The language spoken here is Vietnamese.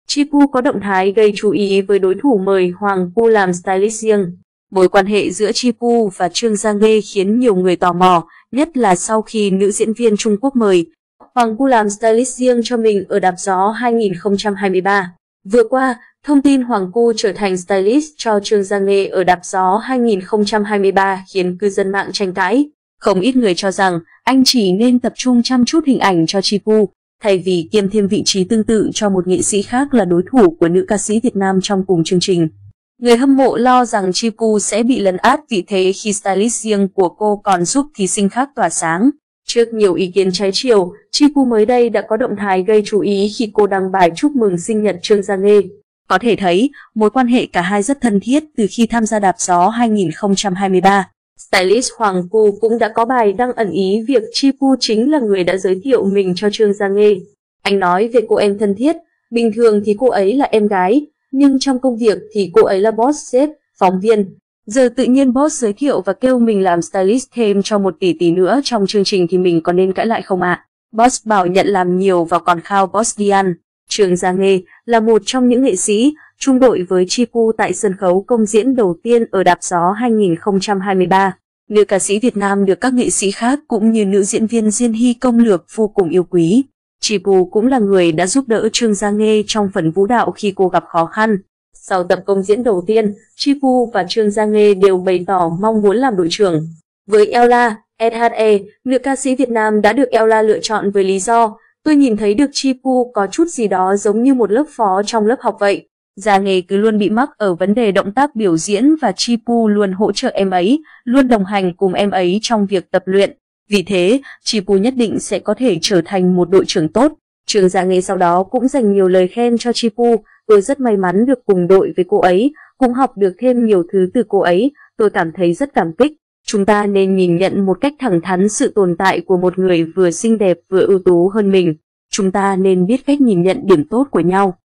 Chipu có động thái gây chú ý với đối thủ mời Hoàng Pu làm stylist riêng. Mối quan hệ giữa Chipu và Trương Gia Nghê khiến nhiều người tò mò, nhất là sau khi nữ diễn viên Trung Quốc mời Hoàng Pu làm stylist riêng cho mình ở Đạp Gió 2023. Vừa qua, thông tin Hoàng Pu trở thành stylist cho Trương Gia Nghê ở Đạp Gió 2023 khiến cư dân mạng tranh cãi. Không ít người cho rằng anh chỉ nên tập trung chăm chút hình ảnh cho Chipu, thay vì kiêm thêm vị trí tương tự cho một nghệ sĩ khác là đối thủ của nữ ca sĩ Việt Nam trong cùng chương trình. Người hâm mộ lo rằng Chipu sẽ bị lấn át vị thế khi stylist riêng của cô còn giúp thí sinh khác tỏa sáng. Trước nhiều ý kiến trái chiều, Chipu mới đây đã có động thái gây chú ý khi cô đăng bài chúc mừng sinh nhật Trương Gia Nghê. Có thể thấy, mối quan hệ cả hai rất thân thiết từ khi tham gia Đạp Gió 2023. Stylist Hoàng Pu cũng đã có bài đăng ẩn ý việc Chipu chính là người đã giới thiệu mình cho Trương Gia Nghê. Anh nói về cô em thân thiết, bình thường thì cô ấy là em gái, nhưng trong công việc thì cô ấy là boss sếp, phóng viên. Giờ tự nhiên boss giới thiệu và kêu mình làm stylist thêm cho một tỷ nữa trong chương trình thì mình có nên cãi lại không ạ? Boss bảo nhận làm nhiều và còn khao boss đi ăn. Trương Gia Nghê là một trong những nghệ sĩ chung đội với Chipu tại sân khấu công diễn đầu tiên ở Đạp Gió 2023. Nữ ca sĩ Việt Nam được các nghệ sĩ khác cũng như nữ diễn viên Diên Hy công lược vô cùng yêu quý. Chipu cũng là người đã giúp đỡ Trương Gia Nghê trong phần vũ đạo khi cô gặp khó khăn. Sau tập công diễn đầu tiên, Chipu và Trương Gia Nghê đều bày tỏ mong muốn làm đội trưởng. Với Ella, SHE, nữ ca sĩ Việt Nam đã được Ella lựa chọn với lý do tôi nhìn thấy được Chipu có chút gì đó giống như một lớp phó trong lớp học vậy. Gia Nghê cứ luôn bị mắc ở vấn đề động tác biểu diễn và Chipu luôn hỗ trợ em ấy, luôn đồng hành cùng em ấy trong việc tập luyện. Vì thế, Chipu nhất định sẽ có thể trở thành một đội trưởng tốt. Trương Gia Nghê sau đó cũng dành nhiều lời khen cho Chipu. Tôi rất may mắn được cùng đội với cô ấy, cũng học được thêm nhiều thứ từ cô ấy. Tôi cảm thấy rất cảm kích. Chúng ta nên nhìn nhận một cách thẳng thắn sự tồn tại của một người vừa xinh đẹp vừa ưu tú hơn mình. Chúng ta nên biết cách nhìn nhận điểm tốt của nhau.